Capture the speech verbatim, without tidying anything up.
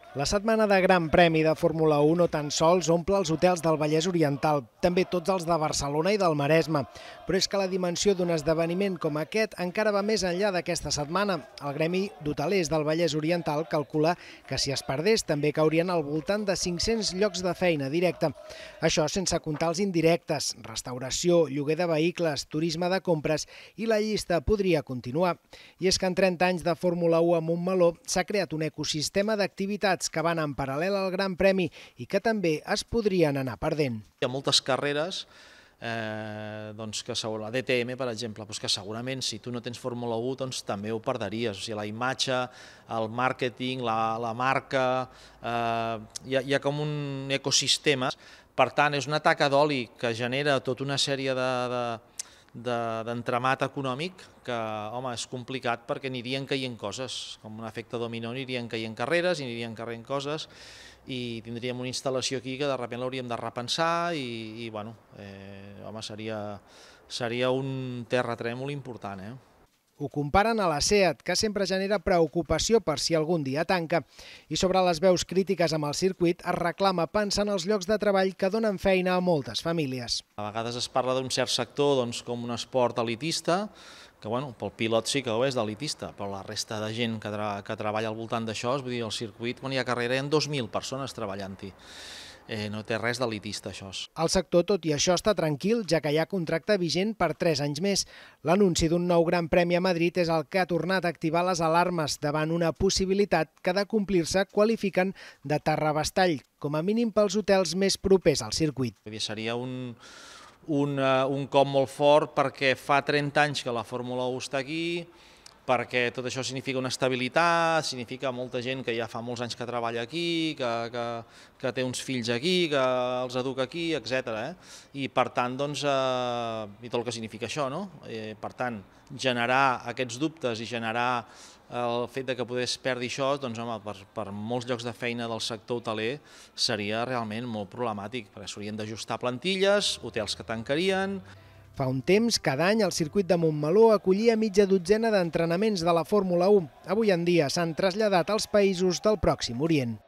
La setmana de Gran Premi de Fórmula u no tan sols omple els hotels del Vallès Oriental, també tots els de Barcelona i del Maresme. Però és que la dimensió d'un esdeveniment com aquest encara va més enllà d'aquesta setmana. El Gremi d'Hotelers del Vallès Oriental calcula que si es perdés també caurien al voltant de cinc-cents llocs de feina directa. Això sense comptar els indirectes, restauració, lloguer de vehicles, turisme de compres i la llista podria continuar. I és que en trenta anys de Fórmula u a Montmeló s'ha creat un ecosistema d'activitats que van en paral·lel al Gran Premi i que també es podrien anar perdent. Hi ha moltes carreres, eh, doncs que la D T M, per exemple, doncs que segurament si tu no tens Fórmula u doncs també ho perdries. O sigui, la imatge, el màrqueting, la, la marca, eh, hi, ha, hi ha com un ecosistema. Per tant, és una taca d'oli que genera tota una sèrie de... de d'entramat econòmic que, home, és complicat perquè anirien caient coses, com un efecte dominó, anirien caient carreres, anirien caient coses i tindríem una instal·lació aquí que de sobte l'hauríem de repensar i, i bueno, eh, home, seria, seria un terratrèmol important, eh? Ho comparen a la SEAT, que sempre genera preocupació per si algun dia tanca. I sobre les veus crítiques amb el circuit es reclama pensar en els llocs de treball que donen feina a moltes famílies. A vegades es parla d'un cert sector doncs, com un esport elitista, que bueno, pel pilot sí que ho és d'elitista, però la resta de gent que, tra que treballa al voltant d'això, vull dir, el circuit, quan hi ha carrera, hi ha dos mil persones treballant-hi. Eh, no té res d'elitista, això. El sector, tot i això, està tranquil, ja que hi ha contracte vigent per tres anys més. L'anunci d'un nou Gran Premi a Madrid és el que ha tornat a activar les alarmes davant una possibilitat que, de complir-se, qualifiquen de terrabastall, com a mínim pels hotels més propers al circuit. Seria un, un, un cop molt fort perquè fa trenta anys que la Fórmula u està aquí, perquè tot això significa una estabilitat, significa molta gent que ja fa molts anys que treballa aquí, que, que, que té uns fills aquí, que els educa aquí, etcètera. Eh? I per tant, doncs, eh, i tot el que significa això, no? Eh, per tant, generar aquests dubtes i generar el fet de que podés perdre això, doncs, home, per, per molts llocs de feina del sector hoteler seria realment molt problemàtic, perquè s'haurien d'ajustar plantilles, hotels que tancarien. Fa un temps, cada any, el circuit de Montmeló acollia mitja dotzena d'entrenaments de la Fórmula u. Avui en dia s'han traslladat als països del Pròxim Orient.